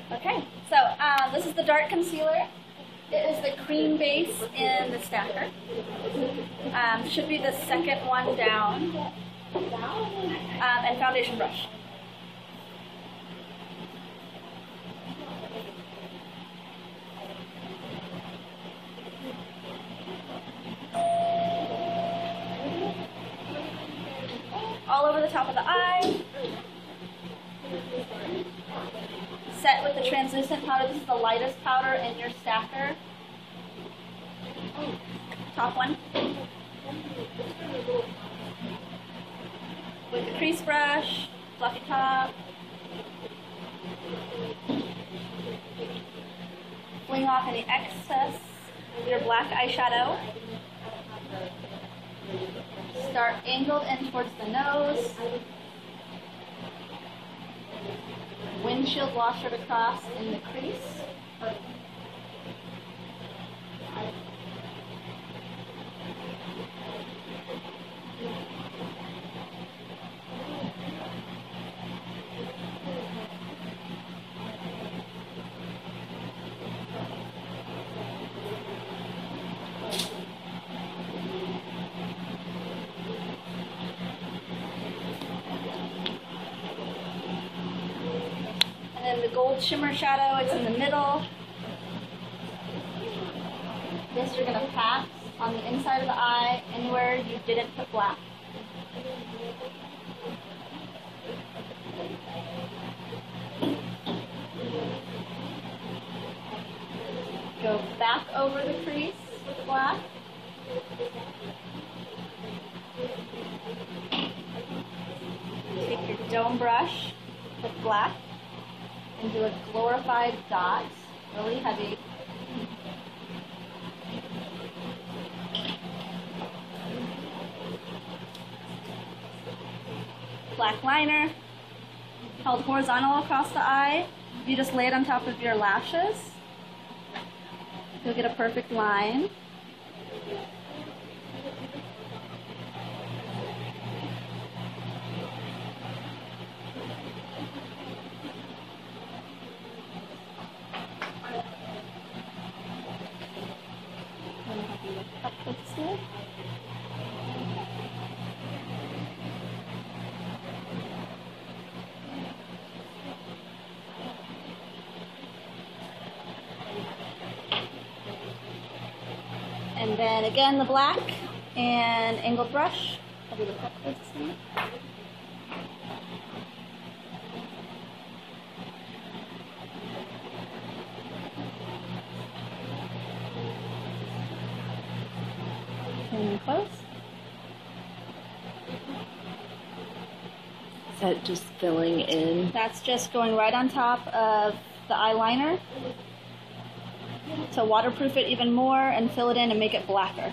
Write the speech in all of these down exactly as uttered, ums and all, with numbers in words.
Okay, so um, this is the dark concealer. It is the cream base in the stacker. Um, should be the second one down. Um, and foundation brush. All over the top of the eye. Set with the translucent powder. This is the lightest powder in your stacker. Top one. With the crease brush, fluffy top. Fling off any excess with your black eyeshadow. Start angled in towards the nose. Windshield wash it across in the crease. And then the gold shimmer shadow, it's in the middle. This you're going to pat on the inside of the eye, anywhere you didn't put black. Go back over the crease with black. Take your dome brush with black and do a glorified dot, really heavy. Black liner, held horizontal across the eye. You just lay it on top of your lashes. You'll get a perfect line. Up this way. And then again the black and angled brush. I'll do the cut this one. And close. Is that just filling in? That's just going right on top of the eyeliner to waterproof it even more and fill it in and make it blacker.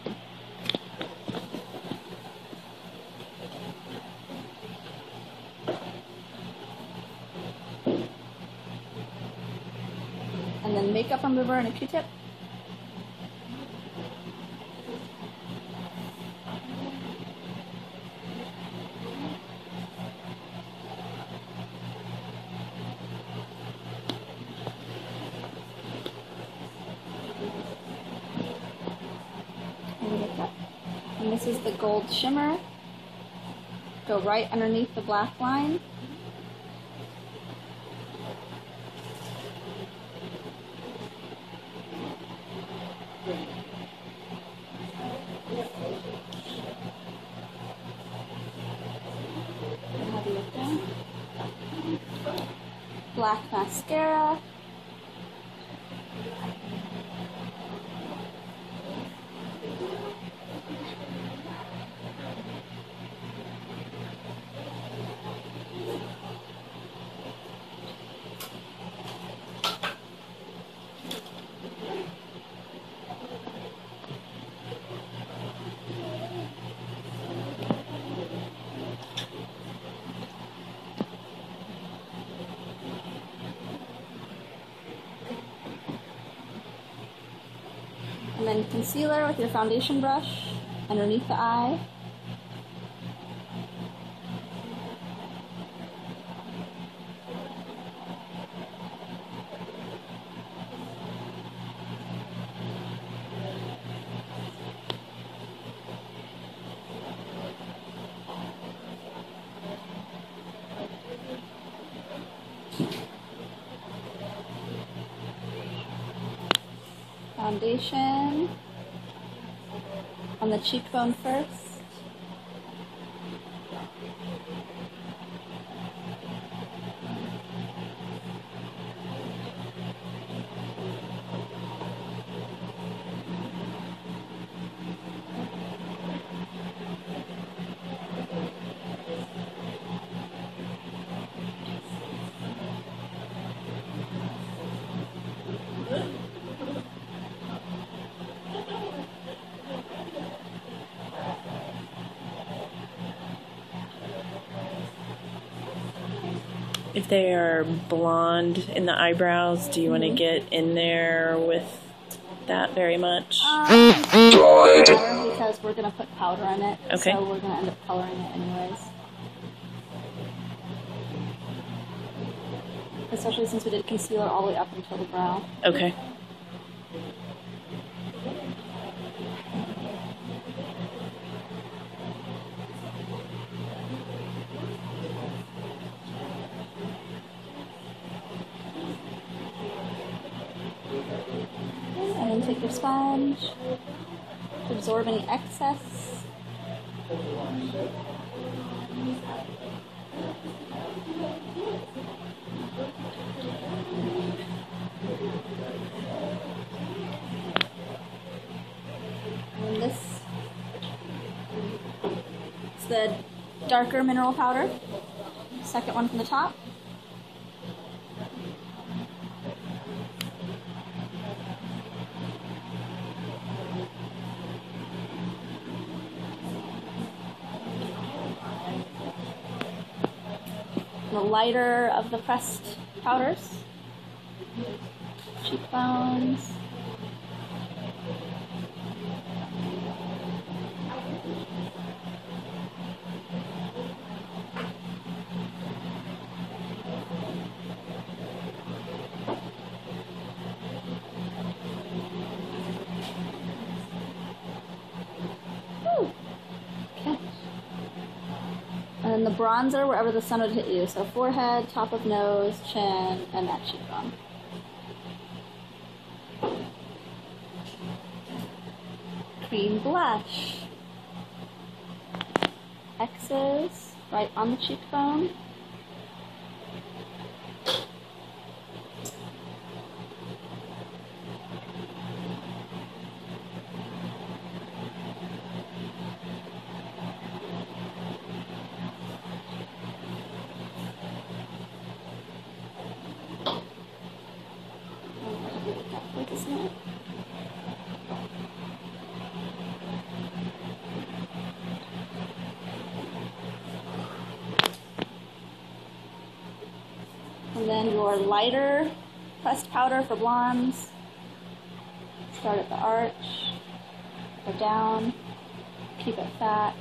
And then makeup remover and a Q-tip. And this is the gold shimmer. Go right underneath the black line. Black mascara. And then concealer with your foundation brush underneath the eye. foundation on the cheekbone first. If they are blonde in the eyebrows, do you want to get in there with that very much? Um, because we're going to put powder in it, Okay. so we're going to end up coloring it anyways. Especially since we did concealer all the way up until the brow. Okay. And then take your sponge to absorb any excess. And this is the darker mineral powder. Second one from the top. The lighter of the pressed powders. Cheekbones. Woo. Okay. And then the bronzer wherever the sun would hit you. So forehead, top of nose, chin, and that cheekbone. Cream blush. X's right on the cheekbone. Focus on it. And then your lighter pressed powder for blondes. Start at the arch, go down, keep it fat.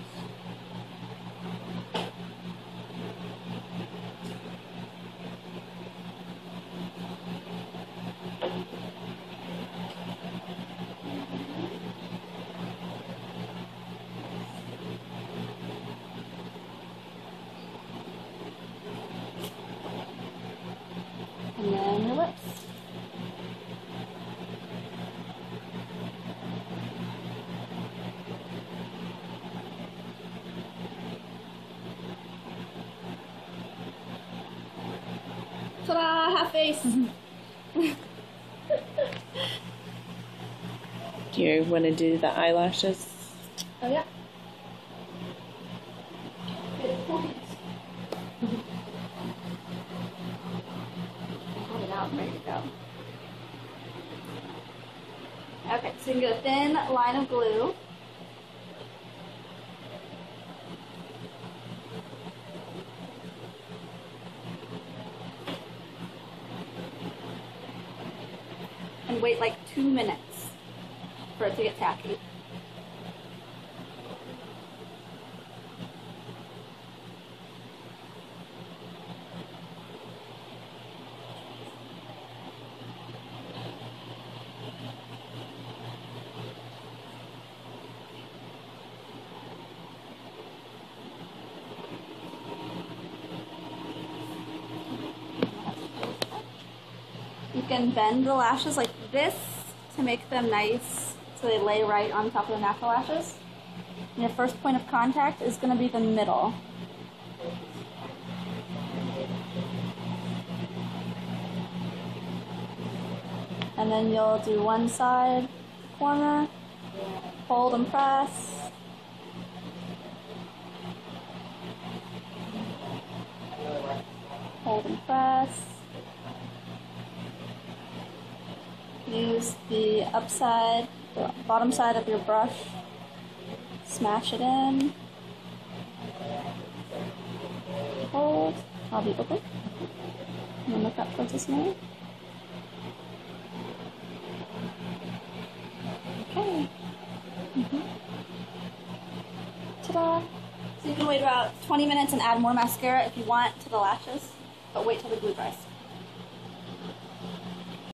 And then your lips. Ta-da! Half face! Do you want to do the eyelashes? Oh yeah. Good point. Hold it out and ready to go. Okay, so you can get a thin line of glue. And wait like two minutes for it to get tacky. You can bend the lashes like this to to make them nice so they lay right on top of the natural lashes. And your first point of contact is going to be the middle. And then you'll do one side corner, hold and press. Hold and press. Use the upside, the bottom side of your brush. Smash it in. Hold. I'll be open. And then look up towards the smile. Okay. Mm-hmm. Ta-da! So you can wait about twenty minutes and add more mascara if you want to the lashes, but wait till the glue dries.